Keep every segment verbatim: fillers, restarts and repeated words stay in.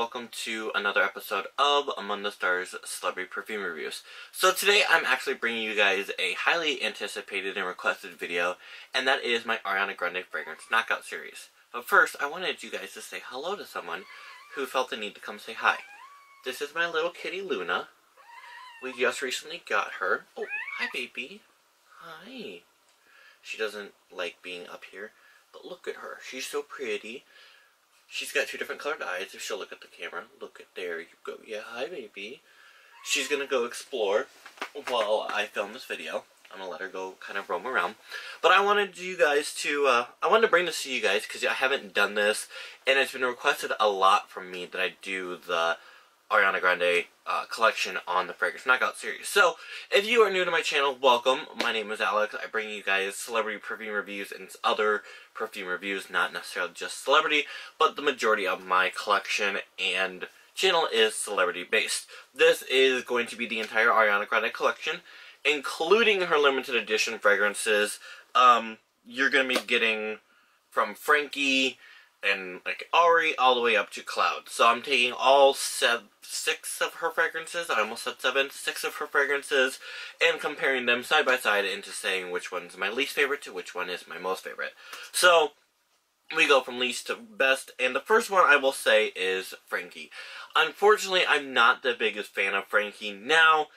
welcome to another episode of Among the Stars Celebrity Perfume Reviews. So today I'm actually bringing you guys a highly anticipated and requested video, and that is my Ariana Grande Fragrance Knockout Series. But first, I wanted you guys to say hello to someone who felt the need to come say hi. This is my little kitty Luna. We just recently got her. Oh, hi baby. Hi. She doesn't like being up here, but look at her. She's so pretty. She's got two different colored eyes. If she'll look at the camera, look at there you go. Yeah, hi baby. She's gonna go explore while I film this video. I'm gonna let her go kind of roam around. But I wanted you guys to, uh, I wanted to bring this to you guys because I haven't done this, and it's been requested a lot from me that I do the Ariana Grande uh, collection on the Fragrance Knockout series. So, if you are new to my channel, welcome. My name is Alex. I bring you guys celebrity perfume reviews and other perfume reviews, not necessarily just celebrity, but the majority of my collection and channel is celebrity based. This is going to be the entire Ariana Grande collection, including her limited edition fragrances. Um, you're going to be getting from Frankie and like Ari all the way up to Cloud. So I'm taking all sev six of her fragrances, I almost said seven, six of her fragrances, and comparing them side by side into saying which one's my least favorite to which one is my most favorite. So we go from least to best, and the first one I will say is Frankie. Unfortunately, I'm not the biggest fan of Frankie. Now,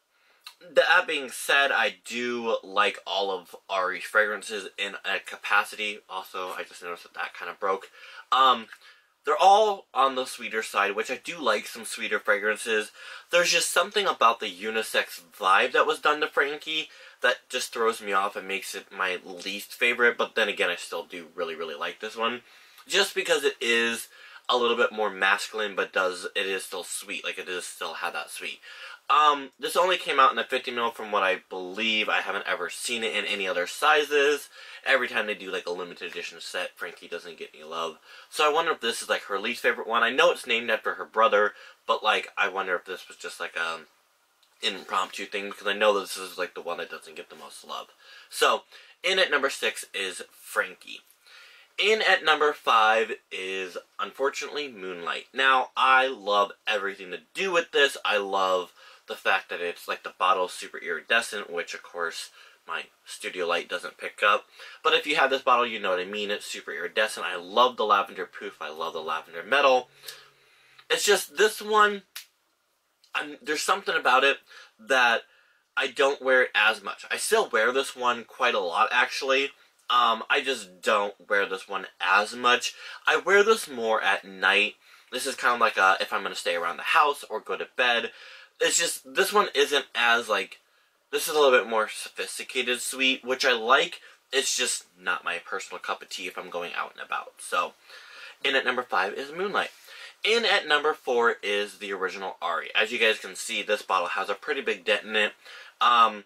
that being said, I do like all of Ari's fragrances in a capacity. Also, I just noticed that that kind of broke. Um, they're all on the sweeter side, which I do like some sweeter fragrances. There's just something about the unisex vibe that was done to Frankie that just throws me off and makes it my least favorite. But then again, I still do really, really like this one. Just because it is a little bit more masculine, but does it is still sweet. Like, it does still have that sweet. Um, this only came out in a fifty mil from what I believe. I haven't ever seen it in any other sizes. Every time they do like a limited edition set, Frankie doesn't get any love. So I wonder if this is like her least favorite one. I know it's named after her brother, but like I wonder if this was just like a impromptu thing, because I know this is like the one that doesn't get the most love. So in at number six is Frankie. In at number five is, unfortunately, Moonlight. Now, I love everything to do with this. I love the fact that it's like the bottle is super iridescent, which of course my studio light doesn't pick up. But if you have this bottle, you know what I mean. It's super iridescent. I love the lavender poof. I love the lavender metal. It's just this one, I'm, there's something about it that I don't wear it as much. I still wear this one quite a lot, actually. Um, I just don't wear this one as much. I wear this more at night. This is kind of like a, if I'm going to stay around the house or go to bed. It's just, this one isn't as, like, this is a little bit more sophisticated sweet, which I like. It's just not my personal cup of tea if I'm going out and about. So, in at number five is Moonlight. In at number four is the original Ari. As you guys can see, this bottle has a pretty big dent in it. Um...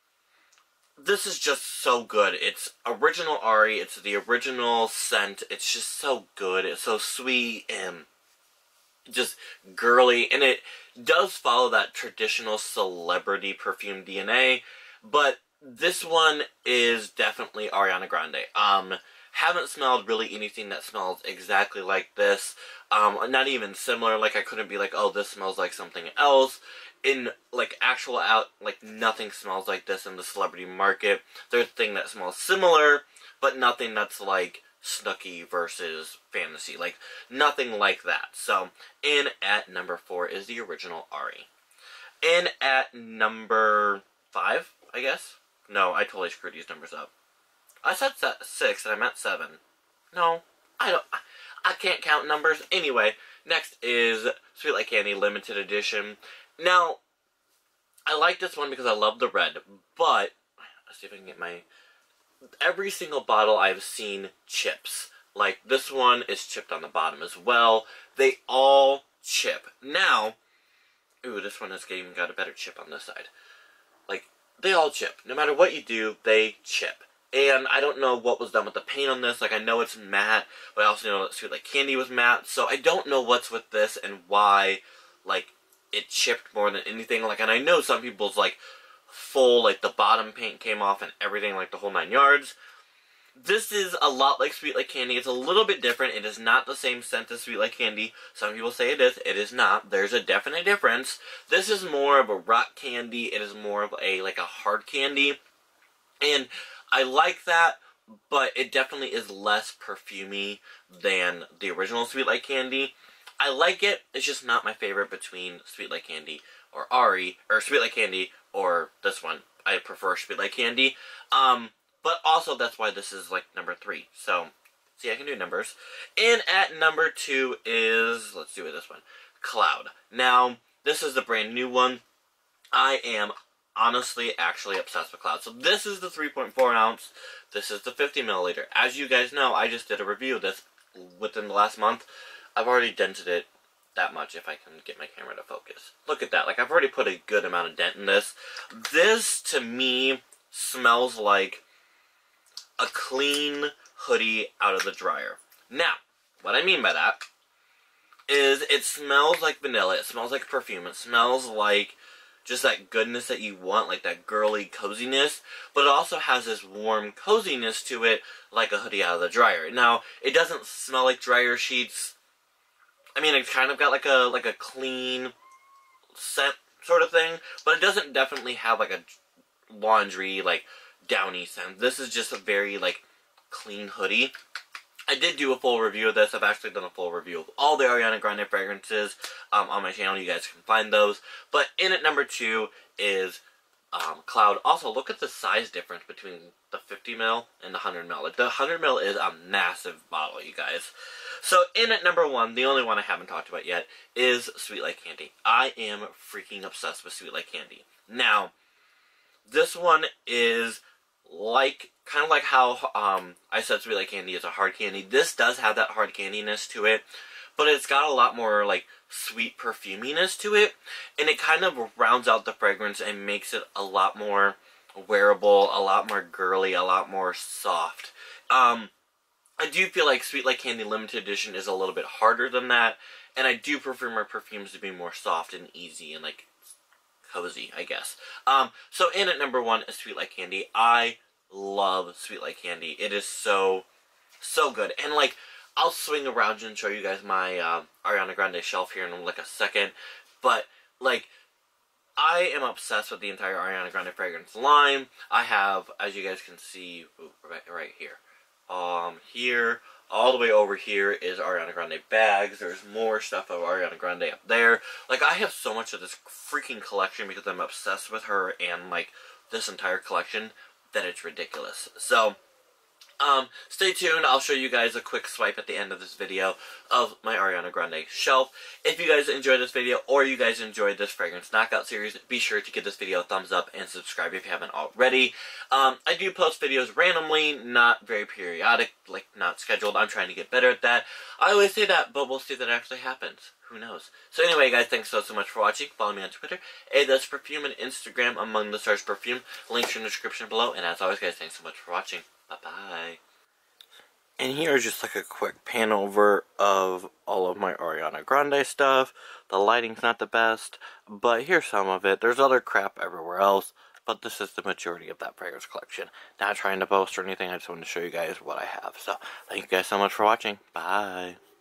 This is just so good. It's original Ari. It's the original scent. It's just so good. It's so sweet and just girly. And it does follow that traditional celebrity perfume D N A. But this one is definitely Ariana Grande. Um, haven't smelled really anything that smells exactly like this. Um, not even similar. Like, I couldn't be like, oh, this smells like something else. In, like, actual out, like, nothing smells like this in the celebrity market. There's a thing that smells similar, but nothing that's, like, Snooki versus Fantasy. Like, nothing like that. So, in at number four is the original Ari. In at number five, I guess? No, I totally screwed these numbers up. I said six, and I meant seven. No, I don't, I can't count numbers. Anyway, next is Sweet Like Candy Limited Edition. Now, I like this one because I love the red, but, let's see if I can get my, every single bottle I've seen chips. Like, this one is chipped on the bottom as well. They all chip. Now, ooh, this one has even got a better chip on this side. Like, they all chip. No matter what you do, they chip. And I don't know what was done with the paint on this. Like, I know it's matte, but I also know that Sweet Like Candy was matte. So I don't know what's with this and why, like, it chipped more than anything. Like, and I know some people's, like, full, like, the bottom paint came off and everything, like, the whole nine yards. this is a lot like Sweet Like Candy. It's a little bit different. It is not the same scent as Sweet Like Candy. Some people say it is. It is not. There's a definite difference. This is more of a rock candy. It is more of a, like a hard candy. And I like that, but it definitely is less perfumey than the original Sweet Like Candy. I like it. It's just not my favorite between Sweet Like Candy or Ari, or Sweet Like Candy or this one. I prefer Sweet Like Candy. Um, but also that's why this is like number three. So, see, I can do numbers. And at number two is, let's do it this one, Cloud. Now, this is the brand new one. I am honestly actually obsessed with Cloud. So this is the three point four ounce. This is the fifty milliliter. As you guys know, I just did a review of this within the last month. I've already dented it that much if I can get my camera to focus. Look at that. Like, I've already put a good amount of dent in this. This, to me, smells like a clean hoodie out of the dryer. Now, what I mean by that is it smells like vanilla. It smells like perfume. It smells like just that goodness that you want, like that girly coziness, but it also has this warm coziness to it, like a hoodie out of the dryer. Now, it doesn't smell like dryer sheets. I mean, it's kind of got like a like a clean scent sort of thing, but it doesn't definitely have like a laundry, like, downy scent. This is just a very, like, clean hoodie. I did do a full review of this. I've actually done a full review of all the Ariana Grande fragrances um, on my channel. You guys can find those. But in at number two is um, Cloud. Also, look at the size difference between the fifty mil and the one hundred mil. Like, the one hundred mil is a massive bottle, you guys. So in at number one, the only one I haven't talked about yet, is Sweet Like Candy. I am freaking obsessed with Sweet Like Candy. Now, this one is like, kind of like how um, I said Sweet Like Candy is a hard candy. This does have that hard candiness to it, but it's got a lot more, like, sweet perfuminess to it, and it kind of rounds out the fragrance and makes it a lot more wearable, a lot more girly, a lot more soft. Um, I do feel like Sweet Like Candy Limited Edition is a little bit harder than that, and I do prefer my perfumes to be more soft and easy and, like, cozy, I guess. Um, so in at number one is Sweet Like Candy. I love Sweet Like Candy. It is so, so good. And, like, I'll swing around and show you guys my uh, Ariana Grande shelf here in, like, a second. But, like, I am obsessed with the entire Ariana Grande fragrance line. I have, as you guys can see, ooh, right, right here. Um, here, all the way over here is Ariana Grande bags. There's more stuff of Ariana Grande up there. Like, I have so much of this freaking collection because I'm obsessed with her and, like, this entire collection that it's ridiculous. So, um, stay tuned. I'll show you guys a quick swipe at the end of this video of my Ariana Grande shelf. If you guys enjoyed this video or you guys enjoyed this fragrance knockout series, be sure to give this video a thumbs up and subscribe if you haven't already. Um, I do post videos randomly, not very periodic, like not scheduled. I'm trying to get better at that. I always say that, but we'll see if that actually happens. Who knows? So anyway, guys, thanks so, so much for watching. Follow me on Twitter, A That's Perfume, and Instagram, Among the Stars Perfume. Links in the description below. And as always, guys, thanks so much for watching. Bye-bye. And here is just like a quick pan over of all of my Ariana Grande stuff. The lighting's not the best, but here's some of it. There's other crap everywhere else, but this is the majority of that fragrance collection. Not trying to boast or anything, I just wanted to show you guys what I have. So, thank you guys so much for watching. Bye.